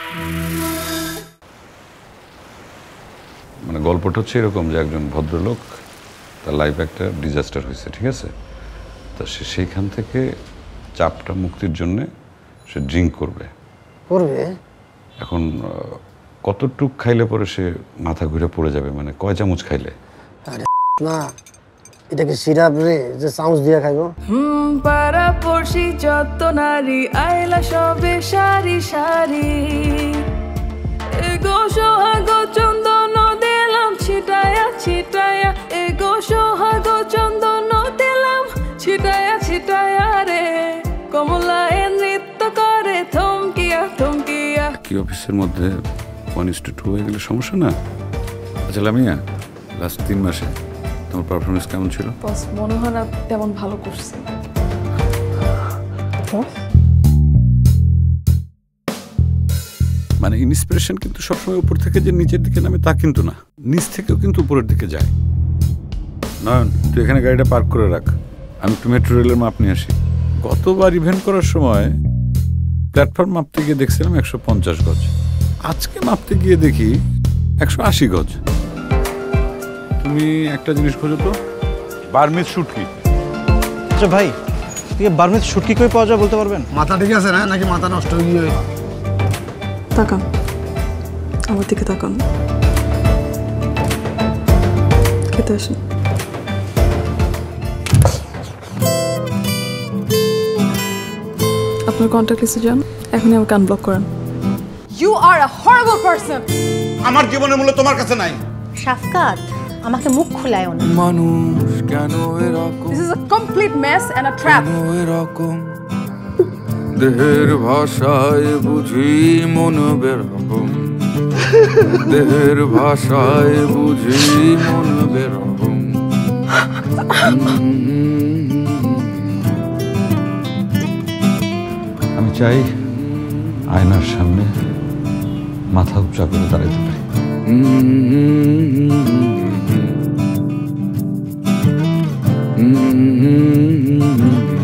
মানে গল্পটা হচ্ছে এরকম যে একজন ভদ্রলোক তার লাইফে একটা ডিজাস্টার হয়েছে, ঠিক আছে? তা সে সেইখান থেকে চাপটা মুক্তির জন্যে সে ড্রিঙ্ক করবে। এখন কতটুক খাইলে পরে সে মাথা ঘুরে পড়ে যাবে, মানে কয় চামচ খাইলে? না এটা কি সিরাপ রে যে চামচ দিয়ে খাইবো? পাড়া পড়শি যত নারী আইলা সবে সারি সারি, এগো সোহাগ চন্দন দিলাম ছিটায়া ছিটায়া, এগো সোহাগ চন্দন দিলাম ছিটায়া ছিটায়া রে, কমলায় নৃত্য করে থমকিয়া থমকিয়া। কি অফিসের মধ্যে 1:2 হয়ে গেলে সমস্যা না? আচ্ছা লামিয়া, লাস্ট 3 মাসে তোমার পারফরমেন্স কেমন ছিল? বস মনে হয় না তেমন ভালো করছে। মানে ইন্সপিরেশন কিন্তু সবসময় উপর থেকে যে নিচের দিকে নামে তা কিন্তু না, নিচ থেকেও কিন্তু উপরের দিকে যায়। নয়ন, তুই এখানে গাড়িটা পার্ক করে রাখ, আমি একটু মেট্রো রেলের মাপ নিয়ে আসি। গতবার ইভেন্ট করার সময় প্ল্যাটফর্ম মাপতে গিয়ে দেখছিলাম 150 গজ, আজকে মাপতে গিয়ে দেখি 180 গজ। তুমি একটা জিনিস খোঁজো তো, বার্মিজ শুটকি। আচ্ছা ভাই, তুই বার্মিজ শুটকি কই পাওয়া যায় বলতে পারবেন? মাথা ঠিক আছে না নাকি মাথা নষ্ট হয়ে গিয়ে? তাকান আমার দিকে, তাকান, খেতে আসেন। আপনার কন্ট্যাক্ট লিস্টে যান, এখনই আমার কান ব্লক করেন। You are a horrible person. আমার জীবনের মূল্য তোমার কাছে নাই। শাফকাত, আমাকে মুখ খুলায়ও না। মানুষ কেন এরকম? This is a complete mess and a trap. কেন এরকম? দেহের ভাষায় বুঝি মন বেরকম, দেহের ভাষায় বুঝি মন বেরকম। আমি চাই আয়নার সামনে মাথা উঁচা করে দাঁড়াইতে পারি।